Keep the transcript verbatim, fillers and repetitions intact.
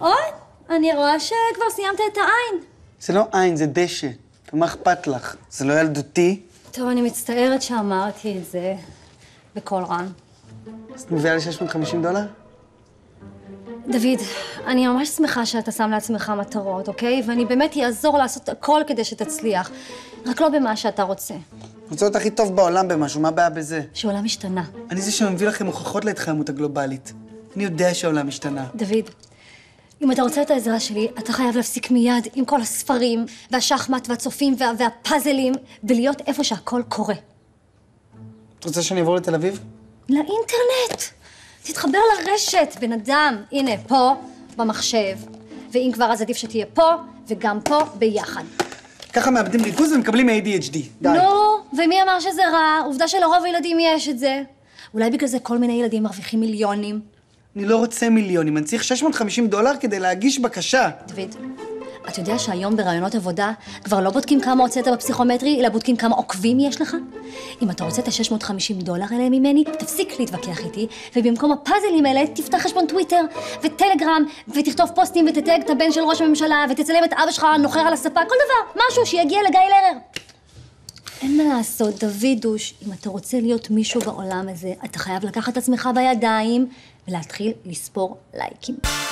אוי, אני רואה שכבר סיימת את העין. זה לא עין, זה דשא. מה אכפת לך? זה לא ילדותי? טוב, אני מצטערת שאמרתי את זה בקול רם. אז את מביאה לי שש מאות וחמישים דולר? דוד, אני ממש שמחה שאתה שם לעצמך מטרות, אוקיי? ואני באמת אעזור לעשות הכל כדי שתצליח. רק לא במה שאתה רוצה. אני רוצה להיות הכי טוב בעולם במשהו, מה הבעיה בזה? שהעולם השתנה. אני זה שמביא לכם הוכחות להתחממות הגלובלית. אני יודע שהעולם השתנה. דוד, אם אתה רוצה את העזרה שלי, אתה חייב להפסיק מיד עם כל הספרים, והשחמט והצופים וה, והפאזלים, ולהיות איפה שהכל קורה. את רוצה שאני אעבור לתל אביב? לאינטרנט! תתחבר לרשת, בן אדם. הנה, פה, במחשב. ואם כבר, אז עדיף שתהיה פה, וגם פה, ביחד. ככה מאבדים ריכוז ומקבלים איי די אייץ' די. די. נו, ומי אמר שזה רע? עובדה שלרוב הילדים יש את זה. אולי בגלל זה כל מיני ילדים מרוויחים מיליונים. אני לא רוצה מיליונים, אני צריך שש מאות וחמישים דולר כדי להגיש בקשה. דוד, אתה יודע שהיום ברעיונות עבודה כבר לא בודקים כמה הוצאת בפסיכומטרי, אלא בודקים כמה עוקבים יש לך? אם אתה רוצה את ה-שש מאות וחמישים דולר האלה ממני, תפסיק להתווכח איתי, ובמקום הפאזלים האלה תפתח חשבון טוויטר וטלגרם, ותכתוב פוסטים ותתייג את הבן של ראש הממשלה, ותצלם את אבא שלך נוחר על הספה, כל דבר, משהו שיגיע לגיא לרר. אין מה לעשות, דודוש, אם אתה רוצה להיות מישהו בעולם הזה, אתה חייב לקחת את עצמך בידיים ולהתחיל לספור לייקים.